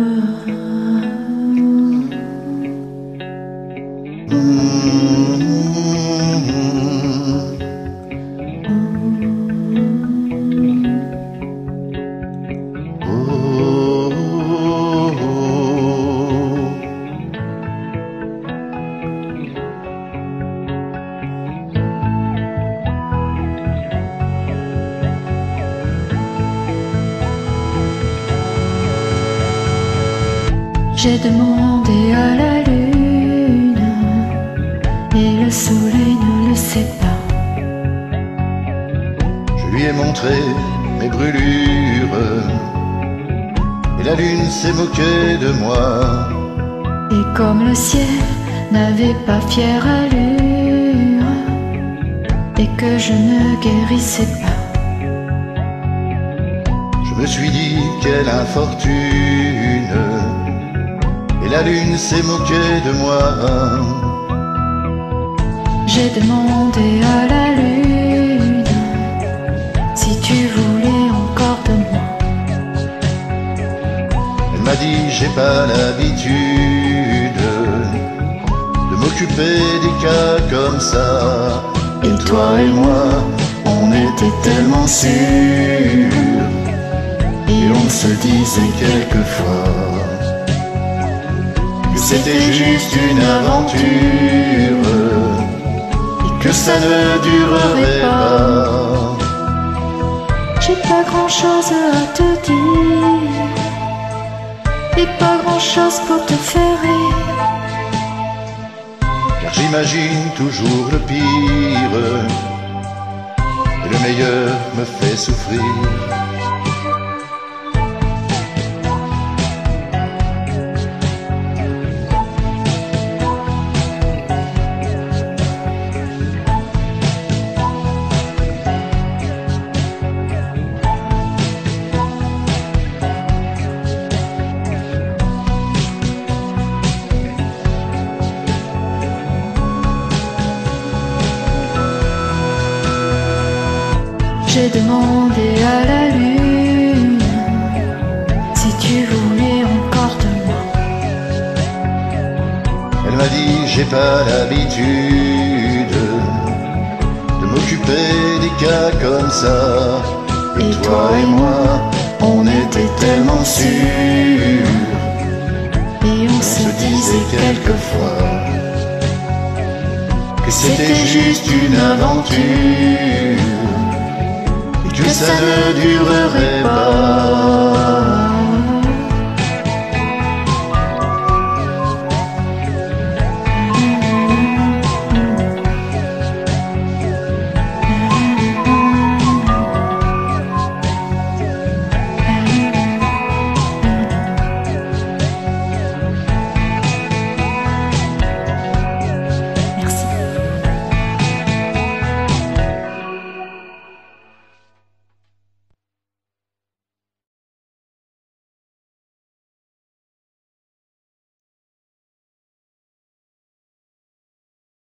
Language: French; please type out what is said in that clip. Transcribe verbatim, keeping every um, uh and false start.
J'ai demandé à la lune et le soleil ne le sait pas. Je lui ai montré mes brûlures et la lune s'est moquée de moi. Et comme le ciel n'avait pas fière allure et que je ne guérissais pas, je me suis dit quelle infortune, et la lune s'est moquée de moi. J'ai demandé à la lune si tu voulais encore de moi. Elle m'a dit j'ai pas l'habitude de m'occuper des cas comme ça. Et, et toi et moi, on était tellement sûrs, et on se disait quelquefois que c'était juste une aventure et que ça ne durerait pas. J'ai pas grand chose à te dire et pas grand chose pour te faire rire, car j'imagine toujours le pire et le meilleur me fait souffrir. J'ai demandé à la lune si tu voulais encore de moi. Elle m'a dit j'ai pas l'habitude de m'occuper des cas comme ça. Et, et toi et moi, on était tellement sûrs, et on, on se, se disait quelquefois que c'était juste une aventure, que ça ne durerait pas.